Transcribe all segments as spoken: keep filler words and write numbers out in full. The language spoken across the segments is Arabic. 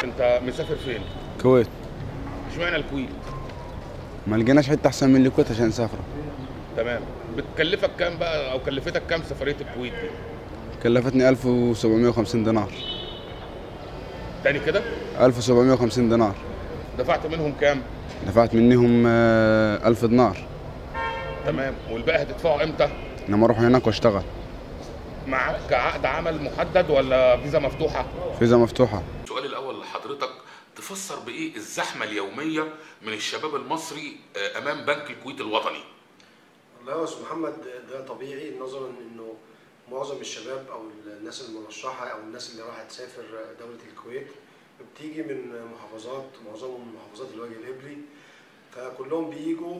انت مسافر فين؟ الكويت. اشمعنى الكويت؟ ما لقيناش حته احسن من الكويت عشان نسافر. تمام. بتكلفك كام بقى او كلفتك كام سفريه الكويت دي؟ كلفتني ألف وسبعمية وخمسين دينار. تاني كده؟ ألف وسبعمية وخمسين دينار. دفعت منهم كام؟ دفعت منهم آه، ألف دينار. تمام. والباقي هتدفعه امتى؟ لما اروح هناك واشتغل. معاك عقد عمل محدد ولا فيزا مفتوحه؟ فيزا مفتوحه. السؤال الاول لحضرتك، تفسر بايه الزحمه اليوميه من الشباب المصري امام بنك الكويت الوطني؟ والله يا استاذ محمد، ده طبيعي نظرا انه معظم الشباب او الناس المرشحه او الناس اللي راح تسافر دوله الكويت بتيجي من محافظات، معظمهم من محافظات الوجه الابلي، فكلهم بيجوا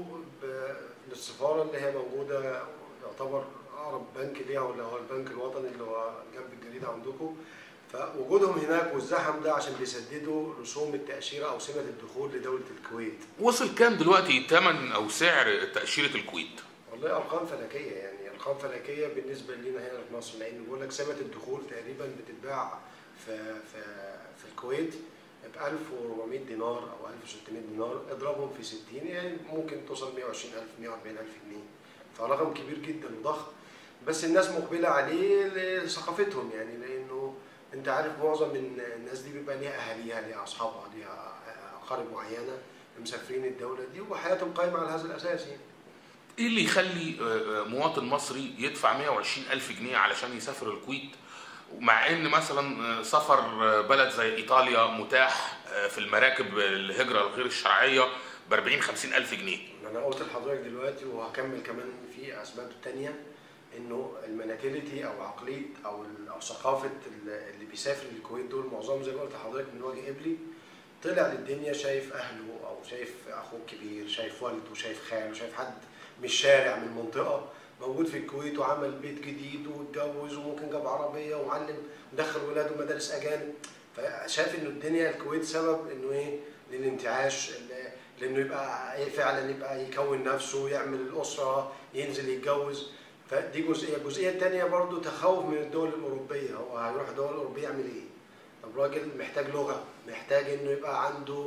للسفاره اللي هي موجوده، يعتبر اقرب بنك ليها اللي هو البنك الوطني اللي هو جنب الجريده عندكم. فوجودهم هناك والزحم ده عشان بيسددوا رسوم التاشيره او سمه الدخول لدوله الكويت. وصل كام دلوقتي ثمن او سعر تاشيره الكويت؟ والله ارقام فلكيه، يعني ارقام فلكيه بالنسبه لنا هنا في مصر، لان بقول لك سمه الدخول تقريبا بتتباع في في في الكويت ب ألف وأربعمية دينار او ألف وستمية دينار، اضربهم في ستين يعني ممكن توصل مية وعشرين ألف مية وأربعين ألف جنيه، فرقم كبير جدا وضخم. بس الناس مقبله عليه لثقافتهم، يعني لانه انت عارف معظم الناس دي بيبقى ليها اهاليها، ليها اصحابها، ليها اقارب معينه مسافرين الدوله دي وحياتهم قايمه على هذا الاساس. يعني ايه اللي يخلي مواطن مصري يدفع مية وعشرين ألف جنيه علشان يسافر الكويت، مع ان مثلا سفر بلد زي ايطاليا متاح في المراكب الهجره الغير الشرعيه ب أربعين خمسين ألف جنيه؟ انا قلت لحضرتك دلوقتي وهكمل كمان في اسباب تانية، انه المنتاليتي او عقليه او او ثقافه اللي بيسافر للكويت دول معظمهم زي ما قلت لحضرتك من وجه قبلي، طلع للدنيا شايف اهله او شايف اخوه الكبير، شايف والده، شايف خاله، شايف حد من الشارع من المنطقه موجود في الكويت وعمل بيت جديد واتجوز وممكن جاب عربيه ومعلم ودخل ولاده مدارس اجانب، فشاف انه الدنيا الكويت سبب انه ايه للانتعاش، لانه يبقى ايه فعلا يبقى يكون نفسه، يعمل الاسره، ينزل يتجوز. فدي جزئيه، الجزئيه الثانيه برضو تخوف من الدول الاوروبيه، هو هيروح الدول الاوروبيه يعمل ايه؟ طب راجل محتاج لغه، محتاج انه يبقى عنده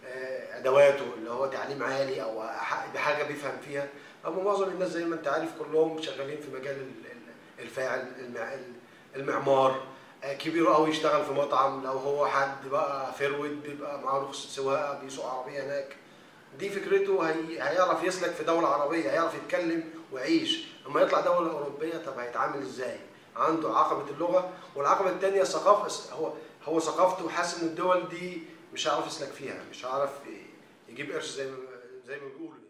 ادواته اللي هو تعليم عالي او بحاجه بيفهم فيها. اما معظم الناس زي ما انت عارف كلهم شغالين في مجال الفاعل المعمار، كبير قوي يشتغل في مطعم، لو هو حد بقى فرود بيبقى معاه رخصه سواقه بيسوق عربيه هناك. دي فكرته، هي هيعرف يسلك في دوله عربيه، هيعرف يتكلم ويعيش. اما يطلع دوله اوروبيه طب هيتعامل ازاي؟ عنده عقبه اللغه، والعقبه الثانيه الثقافه، هو هو ثقافته حاسس ان الدول دي مش هيعرف يسلك فيها، مش هيعرف يجيب قرش زي ما زي ما بيقولوا.